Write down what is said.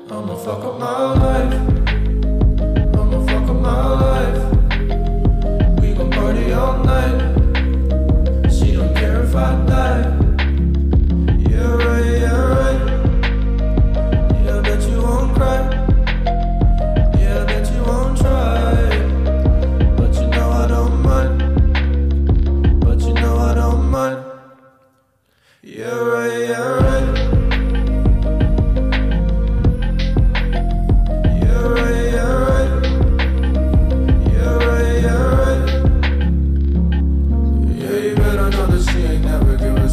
I'ma fuck up my life. I'ma fuck up my life. We gon' party all night. She don't care if I die. Yeah, right, yeah, right. Yeah, I bet you won't cry. Yeah, I bet you won't try. But you know I don't mind. But you know I don't mind. Yeah, right, yeah, right. She ain't never give